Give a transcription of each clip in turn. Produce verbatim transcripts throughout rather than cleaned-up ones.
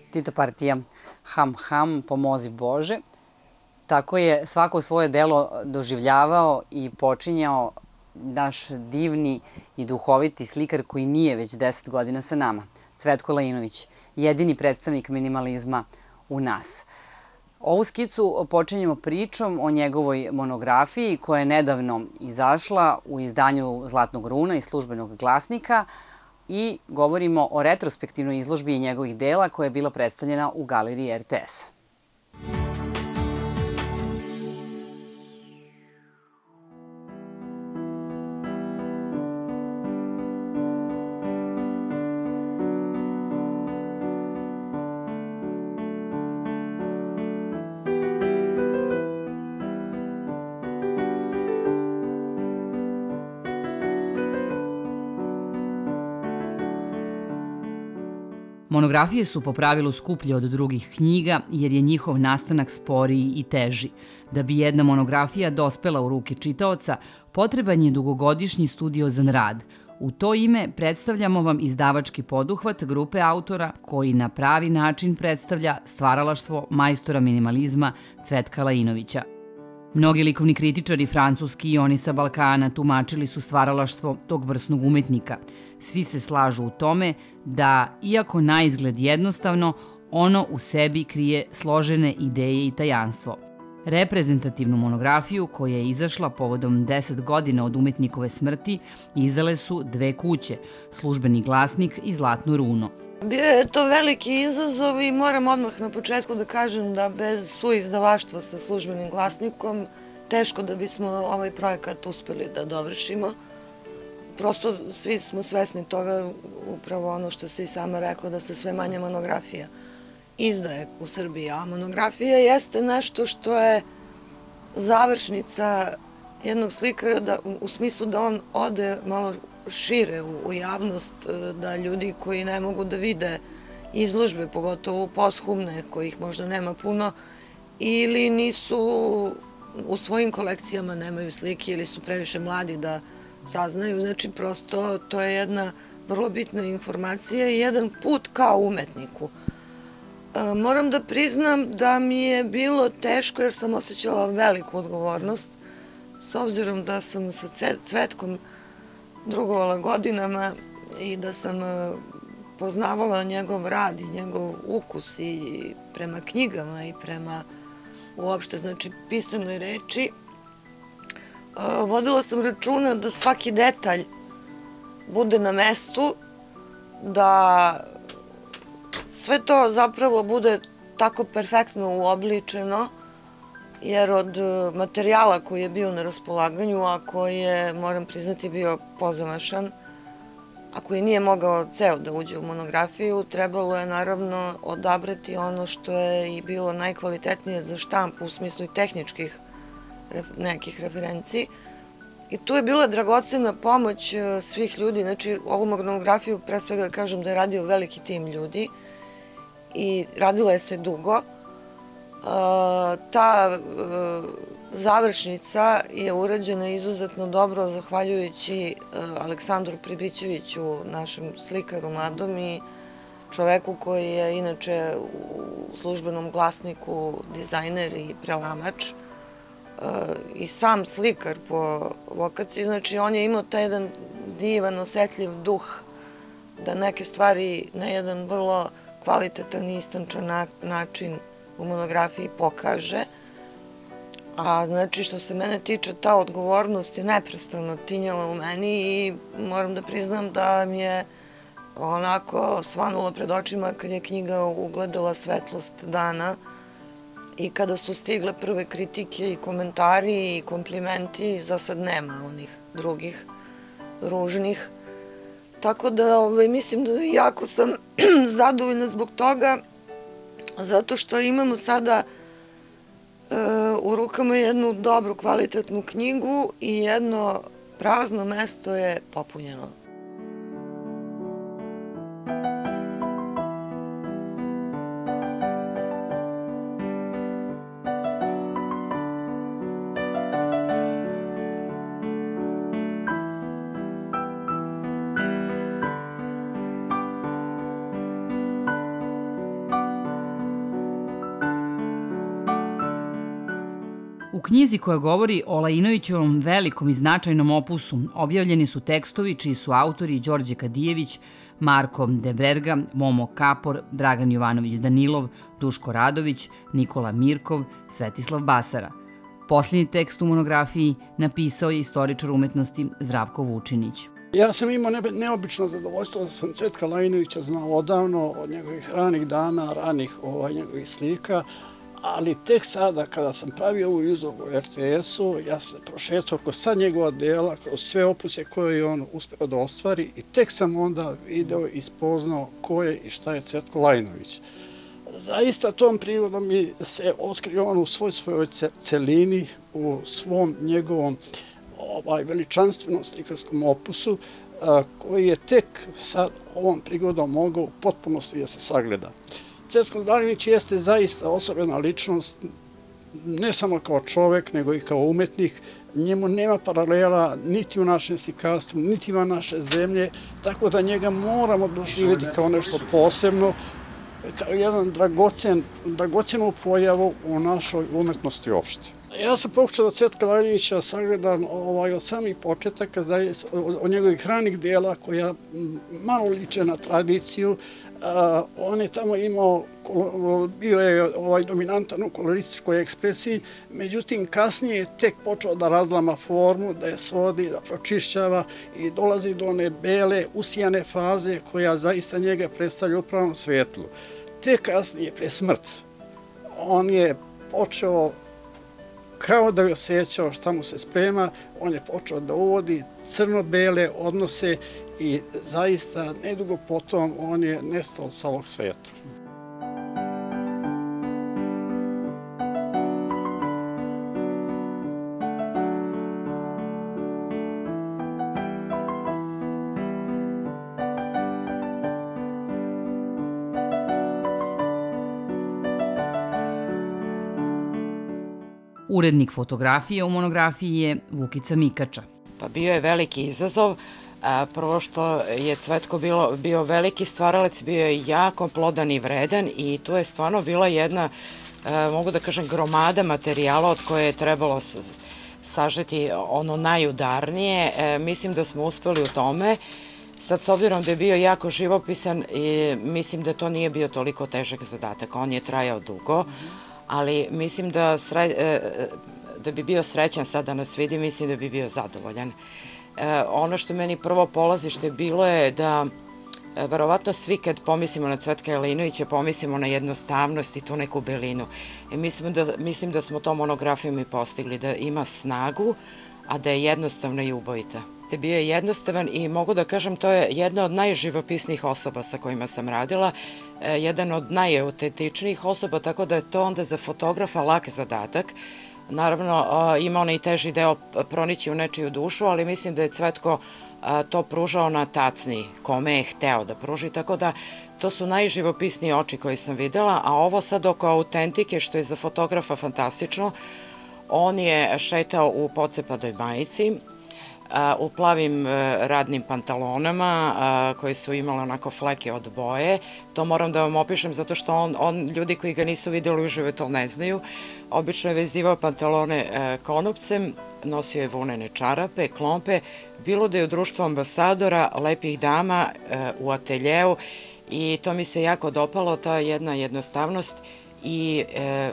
Tito partija Ham Ham, pomozi Bože. Tako je svako svoje delo doživljavao i počinjao naš divni i duhoviti slikar koji nije već deset godina sa nama, Cvetko Lajinović, jedini predstavnik minimalizma u nas. Ovu skicu počinjemo pričom o njegovoj monografiji koja je nedavno izašla u izdanju Zlatnog runa i Službenog glasnika i govorimo o retrospektivnoj izložbi njegovih dela koja je bila predstavljena u galeriji R T S. Monografije su po pravilu skuplje od drugih knjiga jer je njihov nastanak sporiji i teži. Da bi jedna monografija dospela u ruke čitaoca, potreban je dugogodišnji studiozan rad. U to ime predstavljamo vam izdavački poduhvat grupe autora koji na pravi način predstavlja stvaralaštvo majstora minimalizma Cvetka Lajinovića. Mnogi likovni kritičari francuski i oni sa Balkana tumačili su stvaralaštvo tog vrsnog umetnika. Svi se slažu u tome da, iako na izgled jednostavno, ono u sebi krije složene ideje i tajanstvo. Reprezentativnu monografiju koja je izašla povodom deset godina od umetnikove smrti izdale su dve kuće, Službeni glasnik i Zlatno runo. Bio je to veliki izazov i moram odmah na početku da kažem da bez suizdavaštva sa Službenim glasnikom teško da bismo ovaj projekat uspeli da dovršimo. Prosto svi smo svesni toga, upravo ono što se i sama rekla, da se sve manje monografija izdaje u Srbiji. A monografija jeste nešto što je završnica jednog slikara u smislu da on ode malo šire u javnost, da ljudi koji ne mogu da vide izložbe, pogotovo posthumne, kojih možda nema puno, ili nisu u svojim kolekcijama, nemaju slike ili su previše mladi da saznaju. Znači, prosto to je jedna vrlo bitna informacija i jedan put kao umetniku. Moram da priznam da mi je bilo teško jer sam osjećala veliku odgovornost, s obzirom da sam sa Cvetkom drugovala godinama i da sam poznavala njegov rad i njegov ukus i prema knjigama i prema uopšte, znači, pisanoj reči. Vodila sam računa da svaki detalj bude na mestu, da sve to zapravo bude tako perfektno uobličeno, jer od materijala koji je bio na raspolaganju, a koji je, moram priznati, bio pozamašan, a koji nije mogao ceo da uđe u monografiju, trebalo je naravno odabrati ono što je i bilo najkvalitetnije za štampu u smislu i tehničkih nekih referenciji. I tu je bila dragocena pomoć svih ljudi. Znači, ovu monografiju pre svega kažem da je radio veliki tim ljudi i radila je se dugo. Ta završnica je urađena izuzetno dobro zahvaljujući Aleksandru Pribićeviću, našem slikaru mladom i čoveku koji je inače u Službenom glasniku dizajner i prelamač i sam slikar po vokaciji. Znači, on je imao taj jedan divan, osetljiv duh da neke stvari na jedan vrlo kvalitetan i istančan način u monografiji pokaže. A znači, što se mene tiče, ta odgovornost je neprestano tinjala u meni i moram da priznam da mi je onako svanulo pred očima kad je knjiga ugledala svetlost dana i kada su stigle prve kritike i komentari i komplimenti. Za sad nema onih drugih ružnih. Tako da mislim da jako sam zadovoljna zbog toga, zato što imamo sada u rukama jednu dobru, kvalitetnu knjigu i jedno prazno mesto je popunjeno. U knjizi koja govori o Lainovićevom velikom i značajnom opusu objavljeni su tekstovi čiji su autori Đorđe Kadijević, Marko Deberga, Momo Kapor, Dragan Jovanović Danilov, Duško Radović, Nikola Mirkov, Svetislav Basara. Posljednji tekst u monografiji napisao je istoričar umetnosti Zdravko Vučinić. Ja sam imao neobično zadovoljstvo da sam Cvetka Lainovića znao odavno, od njegovih ranih dana, ranih njegovih slika, ali tek sada kada sam pravio ovu izložbu u er te esu, ja sam prošetao kroz sva njegova dela, kroz sve opuse koje je on uspeo da ostvari i tek sam onda video i spoznao ko je i šta je Cvetko Lainović. Zaista tom prigodom mi se otkrio on u svoj svojoj celini, u svom njegovom veličanstvenom slikarskom opusu, koji je tek sad ovom prigodom mogao u potpunosti da se sagleda. Cvetko Lainović jeste zaista osobena ličnost, ne samo kao čovek, nego i kao umetnik. Njemu nema paralela niti u našem slikarstvu, niti u naše zemlje, tako da njega moramo doživjeti kao nešto posebno, kao jedan dragocenu pojavu u našoj umetnosti uopšte. Ja sam pokušao da Cvetka Lainovića sagledam od samih početaka, od njegovih ranih dela koja malo liče na tradiciju. On je tamo imao, bio je dominantan u kolorističkoj ekspresiji, međutim kasnije je tek počeo da razlama formu, da je svodi, da pročišćava i dolazi do one bele, usijane faze koja zaista njega predstavlja u pravom svetlu. Tek kasnije, pre smrt, on je počeo kao da je osjećao šta mu se sprema, on je počeo da uvodi crno-bele odnose i zaista nedugo potom on je nestao sa ovog sveta. Urednik fotografije u monografiji je Vukica Mikača. Pa bio je veliki izazov. Prvo što je Cvetko bio veliki stvaralac, bio je jako plodan i vredan i tu je stvarno bila jedna, mogu da kažem, gromada materijala od koje je trebalo sažeti ono najudarnije. Mislim da smo uspeli u tome. Sad, s obzirom da je bio jako živopisan, mislim da to nije bio toliko težak zadatak. On je trajao dugo, ali mislim da bi bio srećan sad da nas vidi, mislim da bi bio zadovoljan. Ono što meni prvo polazište bilo je da verovatno svi kad pomislimo na Cvetka Lainovića pomislimo na jednostavnost i tu neku belinu. Mislim da smo to monografijom i postigli, da ima snagu, a da je jednostavna i ubojita. Bio je jednostavan i mogu da kažem to je jedna od najživopisnijih osoba sa kojima sam radila, jedan od najautentičnijih osoba, tako da je to onda za fotografa lak zadatak. Naravno, ima onaj teži deo pronići u nečiju dušu, ali mislim da je Cvetko to pružao na tacni, kome je hteo da pruži, tako da to su najživopisnije oči koje sam videla, a ovo sad oko autentike, što je za fotografa fantastično, on je šetao u pocepadoj majici, u plavim radnim pantalonama koji su imali onako fleke od boje. To moram da vam opišem zato što on, ljudi koji ga nisu vidjeli uživo to ne znaju. Obično je vezivao pantalone konopcem, nosio je vunene čarape, klompe, bilo da je u društvu ambasadora, lepih dama u ateljeu i to mi se jako dopalo, ta jedna jednostavnost i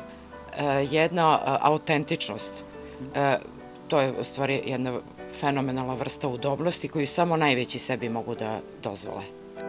jedna autentičnost. To je u stvari jedna fenomenalna vrsta udobnosti koju samo najveći sebi mogu da dozvole.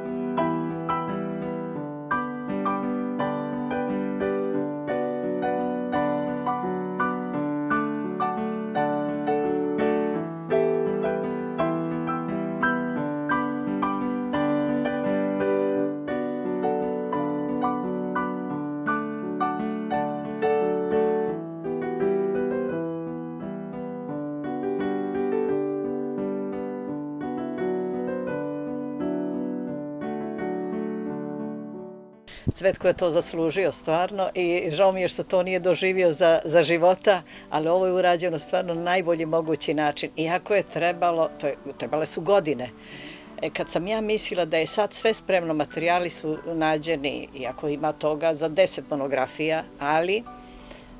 Cvetko je to zaslužio stvarno i žao mi je što to nije doživio za života, ali ovo je urađeno stvarno na najbolji mogući način. Iako je trebalo, trebale su godine. Kad sam ja mislila da je sad sve spremno, materijali su nađeni, iako ima toga za deset monografija, ali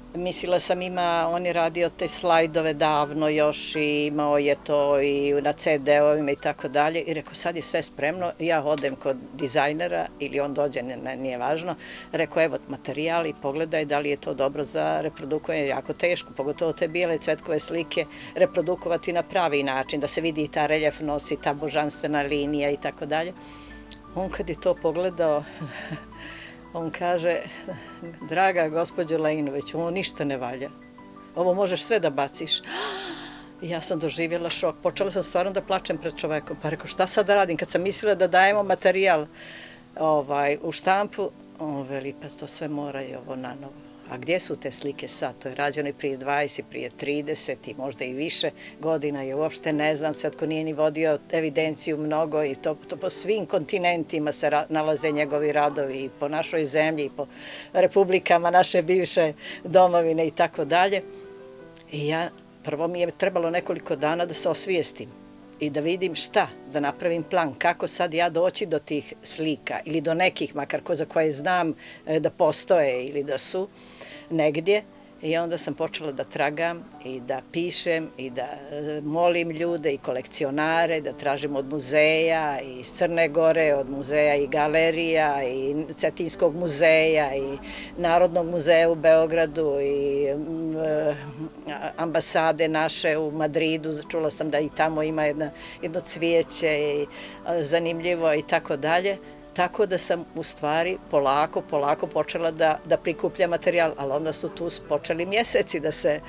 Mislila sam ima, on je radio te slajdove davno još i imao je to i na ce de-ovima i tako dalje i rekao sad je sve spremno, ja odem kod dizajnera ili on dođe, nije važno, rekao evo materijali, pogledaj da li je to dobro za reprodukovanje, jako teško, pogotovo te bijele cvetkove slike reprodukovati na pravi način, da se vidi i ta reljefnost i ta božanstvena linija i tako dalje. On kad je to pogledao, on kaže, draga gospođo Lajinović, ovo ništa ne valja. Ovo možeš sve da baciš. Ja sam doživjela šok. Počela sam stvarno da plačem pred čovekom. Pa rekao, šta sad da radim? Kad sam mislila da dajemo materijal u štampu, on veli, pa to sve mora i ovo na novo. A gdje su te slike sad? To je rađeno i prije dvadeset, prije trideset i možda i više godina. I uopšte ne znam, Cvetko nije ni vodio evidenciju mnogo i to po svim kontinentima se nalaze njegovi radovi i po našoj zemlji i po republikama naše bivše domovine i tako dalje. I ja, prvo mi je trebalo nekoliko dana da se osvijestim i da vidim šta, da napravim plan, kako sad ja doći do tih slika ili do nekih, makar za koje znam da postoje ili da su negdje. I onda sam počela da tragam i da pišem i da molim ljude i kolekcionare, da tražim od muzeja iz Crne Gore, od muzeja i galerija i Cetinskog muzeja i Narodnog muzeja u Beogradu i ambasade naše u Madridu. Čula sam da i tamo ima jedno cvijeće i zanimljivo i tako dalje. Tako da sam u stvari polako, polako počela da prikupljam materijal, ali onda su tu počeli mjeseci da se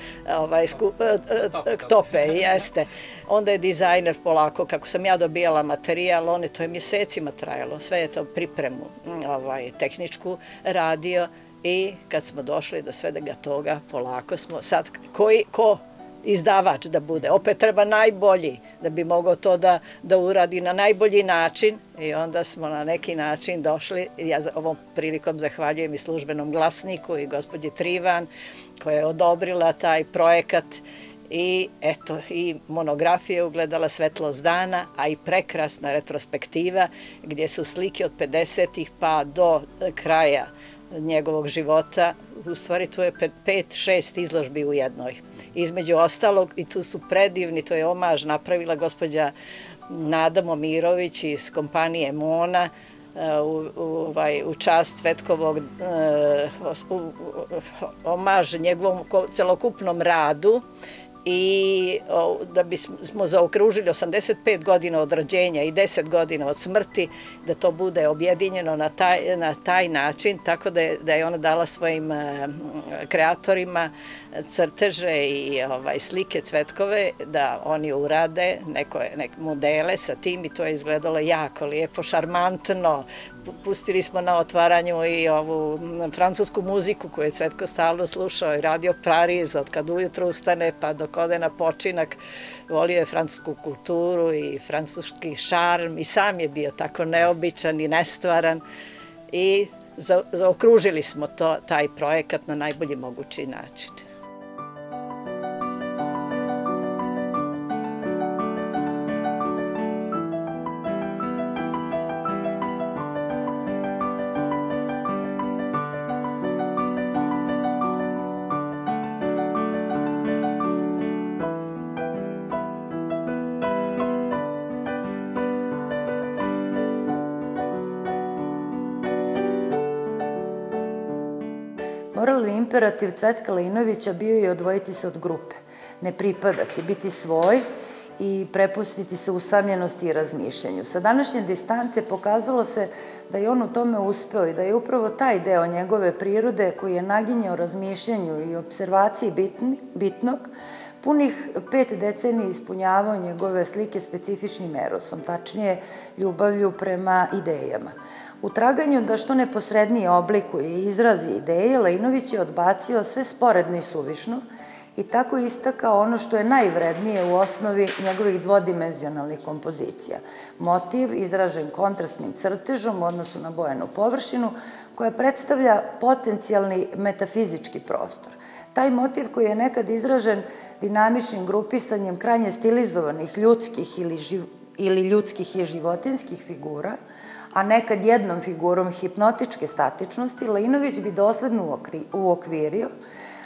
tope, jeste. Onda je dizajner polako, kako sam ja dobijala materijal, on je to mjesecima trajalo, sve je to pripremu tehničku radio i kad smo došli do svega toga, polako smo sad, ko izdavač da bude. Opet treba najbolji da bi mogao to da uradi na najbolji način i onda smo na neki način došli. Ja ovom prilikom zahvaljujem i Službenom glasniku i gospođi Trivan koja je odobrila taj projekat i eto, i monografija ugledala svetlost dana, a i prekrasna retrospektiva gdje su slike od pedesetih pa do kraja njegovog života. U stvari tu je pet, šest izložbi u jednoj. Između ostalog, i tu su predivni, to je omaž napravila gospođa Nada Momirović iz kompanije Mona u čast Cvetkovog, omaž njegovom celokupnom radu i da bismo zaokružili osamdeset pet godina od rođenja i deset godina od smrti, da to bude objedinjeno na taj način, tako da je ona dala svojim kreatorima crteže i slike Cvetkove, da oni urade neke modele sa tim i to je izgledalo jako lijepo, šarmantno. Pustili smo na otvaranju i ovu francusku muziku koju je Cvetko stalno slušao i radio Pariz od kad ujutro ustane pa dok ode na počinak. Volio je francusku kulturu i francuski šarm i sam je bio tako neobičan i nestvaran i zaokružili smo taj projekat na najbolji mogući način. Moralni imperativ Cvetka Lajinovića bio je odvojiti se od grupe, ne pripadati, biti svoj i prepustiti se usamljenosti i razmišljanju. Sa današnje distance pokazalo se da je on u tome uspeo i da je upravo taj deo njegove prirode koji je naginjao razmišljanju i observaciji bitnog, punih pet decenija ispunjavao njegove slike specifičnim erosom, tačnije ljubavlju prema idejama. U traganju da što neposrednije oblikuje i izrazi ideje, Lajinović je odbacio sve sporedno i suvišno i tako istakao ono što je najvrednije u osnovi njegovih dvodimenzionalnih kompozicija. Motiv izražen kontrastnim crtežom u odnosu na bojanu površinu koja predstavlja potencijalni metafizički prostor. Taj motiv koji je nekad izražen dinamičnim grupisanjem krajnje stilizovanih ljudskih ili ljudskih i životinskih figura, a nekad jednom figurom hipnotičke statičnosti, Lajinović bi dosledno uokvirio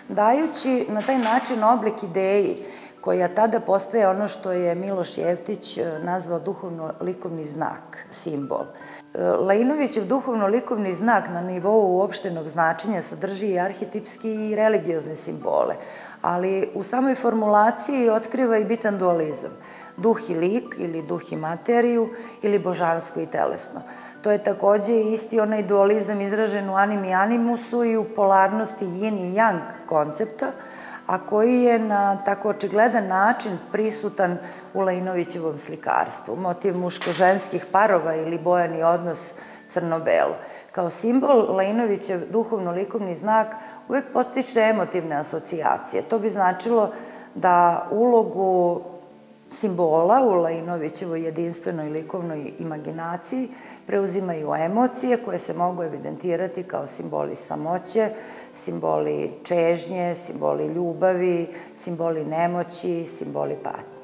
dajući na taj način oblik ideji koja tada postaje ono što je Miloš Jeftić nazvao duhovno-likovni znak, simbol. Lainovićev duhovno-likovni znak na nivou uopštenog značenja sadrži i arhetipski i religiozne simbole, ali u samoj formulaciji otkriva i bitan dualizam. Duh i lik, ili duh i materiju, ili božansko i telesno. To je takođe isti onaj dualizam izražen u anim i animusu i u polarnosti yin i yang koncepta, a koji je na tako očigledan način prisutan u Lainovićevom slikarstvu. Motiv muško-ženskih parova ili bojani odnos crno-belo. Kao simbol Lainovićev duhovno-likovni znak uvek podstiče emotivne asocijacije. To bi značilo da ulogu simbola u Lainovićevoj jedinstvenoj likovnoj imaginaciji preuzimaju emocije koje se mogu evidentirati kao simboli samoće, simboli čežnje, simboli ljubavi, simboli nemoći, simboli patnje.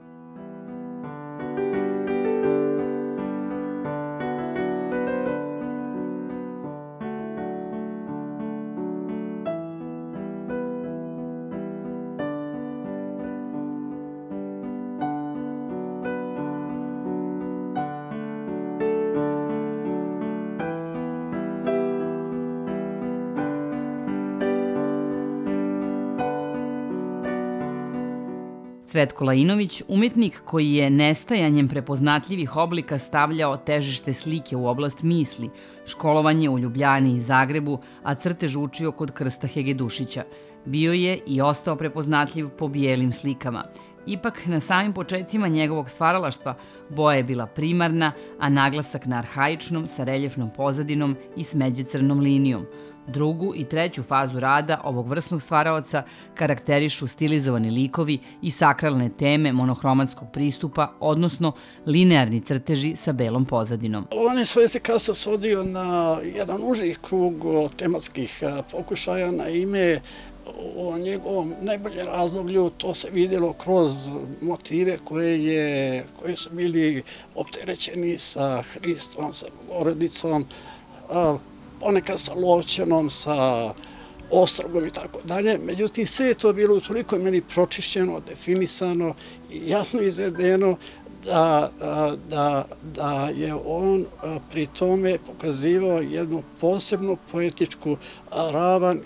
Cvetko Lainović, umetnik koji je nestajanjem prepoznatljivih oblika stavljao težište slike u oblast misli, školovanje u Ljubljani i Zagrebu, a crtež učio kod Krsta Hegedušića. Bio je i ostao prepoznatljiv po bijelim slikama. Ipak, na samim početcima njegovog stvaralaštva boja je bila primarna, a naglasak na arhaičnom sa reljefnom pozadinom i smeđe crnom linijom. Drugu i treću fazu rada ovog vrsnog stvaraoca karakterišu stilizovani likovi i sakralne teme monohromatskog pristupa, odnosno linearni crteži sa belom pozadinom. On je svoje se kasno svodio na jedan uži krug tematskih pokušaja, na ime o njegovom najboljem razdoblju. To se vidjelo kroz motive koje, je, koje su bili opterećeni sa Hristom, sa Bogorodicom, ponekad sa Lovćanom, sa Ostrogom i tako dalje. Međutim, sve je to bilo toliko meni pročišćeno, definisano i jasno izvedeno da, da, da je on pri tome pokazivao jednu posebnu poetičku ravan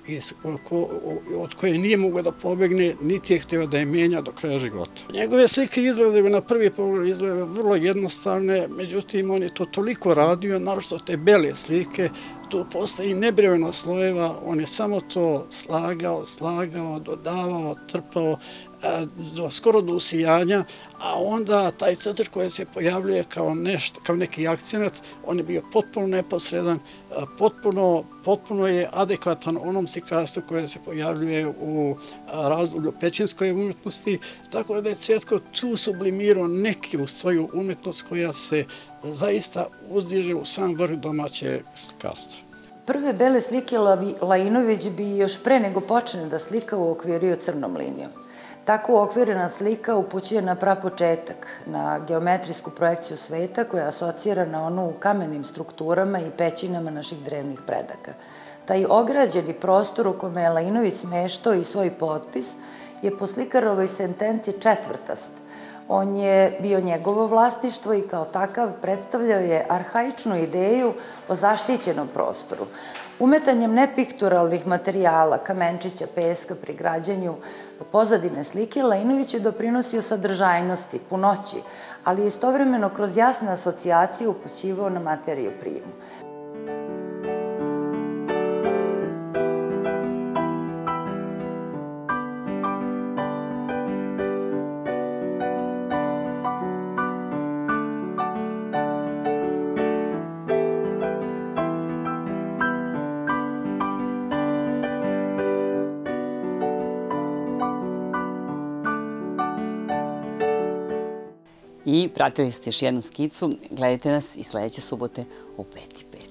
od koje nije mogao da pobegne, niti je hteo da je menja do kraja života. Njegove slike izgledaju na prvi pogled izgledaju vrlo jednostavne, međutim on je to toliko radio, naročito te bele slike, tu postoji nebrojeno slojeva, on je samo to slagao, slagao, dodavao, trpao, do, skoro do usijanja, a onda taj crtež koji se pojavljuje kao, nešto, kao neki akcenat, on je bio potpuno neposredan, potpuno, potpuno je adekvatan onom slikarstvu koje se pojavljuje u razdoblju pećinskoj umetnosti, tako da je Cvetko tu sublimirao neki u svoju umetnost koja se zaista uzdiže u sam vrh domaće slikarstva. Prve bele slike Lainović bi još pre nego počne da slika uokvirio crnom linijom. Tako uokvirena slika upućuje na prapočetak, na geometrijsku projekciju sveta koja asocira na onu u kamenim strukturama i pećinama naših drevnih predaka. Taj ograđeni prostor u kome je Lainović smeštao i svoj potpis je po slikarovoj sentenci četvrtast. On je bio njegovo vlasništvo i kao takav predstavljao je arhaičnu ideju o zaštićenom prostoru. Umetanjem nepikturalnih materijala, kamenčića, peska pri građenju pozadine slike, Lainović je doprinosio sadržajnosti, punoći, ali je istovremeno kroz jasne asocijacije upućivao na materiju primu. I pratili ste još jednu skicu. Gledajte nas i sledeće subote u pet i pet.